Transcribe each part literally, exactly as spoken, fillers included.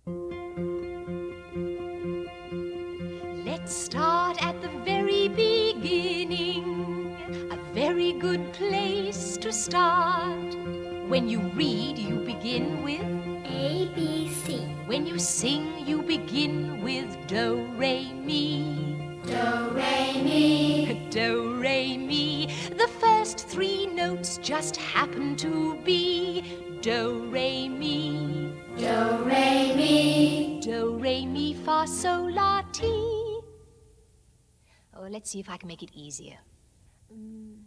Let's start at the very beginning. A very good place to start. When you read, you begin with A, B, C. When you sing, you begin with do, re, mi. Do, re, mi. Do, re, mi. The first three notes just happen to be do, re, mi. Do, re, mi. Do, re, mi, fa, sol, la, ti. Oh, let's see if I can make it easier. Mm.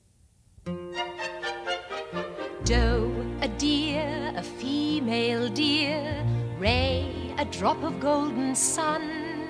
Do, a deer, a female deer. Re, a drop of golden sun.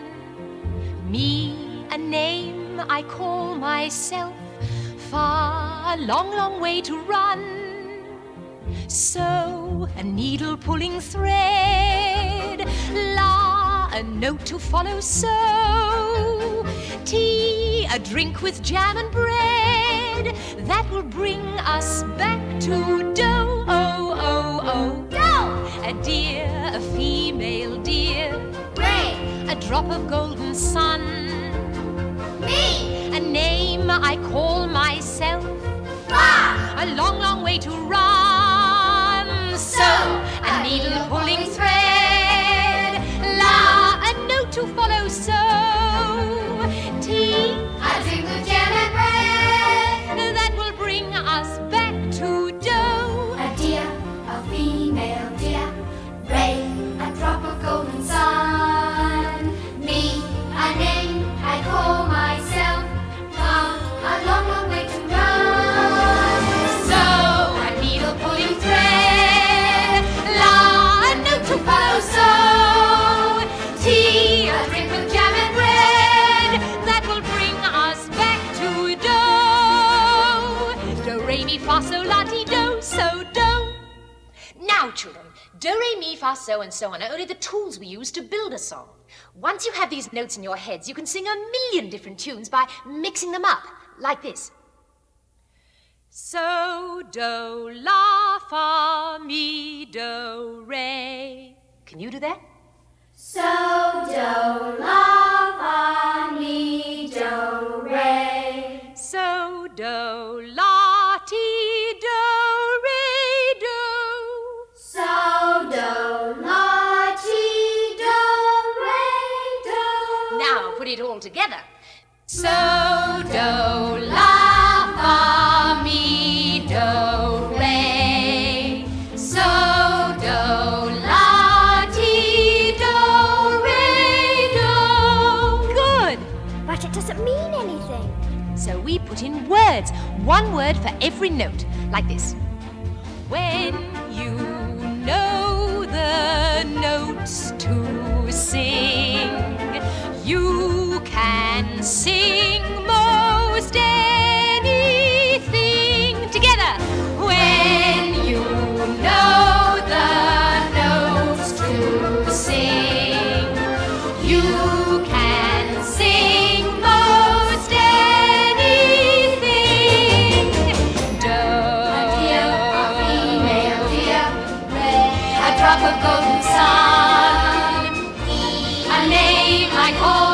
Mi, a name I call myself. Fa, a long, long way to run. So, a needle pulling thread. La, a note to follow. So, tea, a drink with jam and bread. That will bring us back to do. Oh, oh, oh, do. A deer, a female deer. Re, a drop of golden sun. Mi, a name I call myself. Fa, a long, long way to run. So, a needle pulling thread. La, a note to follow. So, tea, a drink with jam and bread. That will bring us back to do. A deer, a female deer. Re, a drop of golden sun. Mi, a name I call myself. Fa, a long, long way to run. So, a needle pulling thread. La, a note to follow. So, tea, a drink with jam and bread. That will bring us back to do. Do, re, mi, fa, sol, la, ti, do. So, do. Now, children, do, re, mi, fa, so, and so on are only the tools we use to build a song. Once you have these notes in your heads, you can sing a million different tunes by mixing them up, like this. So, do, la, fa, mi, do, re. Can you do that? So, do, la, fa, mi, do, re. So, do, la, ti, do, re, do. So, do, la, ti, do, re, do. Now put it all together. So, do, la, fa, mi, do, re. So, do, la, ti, do, re, do. Good. But it doesn't mean anything. So we put in words, one word for every note, like this. When you know the notes to sing, you can sing most anything. Together. When you know the notes to sing, you can sing most anything. Do, A deer, a female deer. Re, a drop of golden sun. A name I call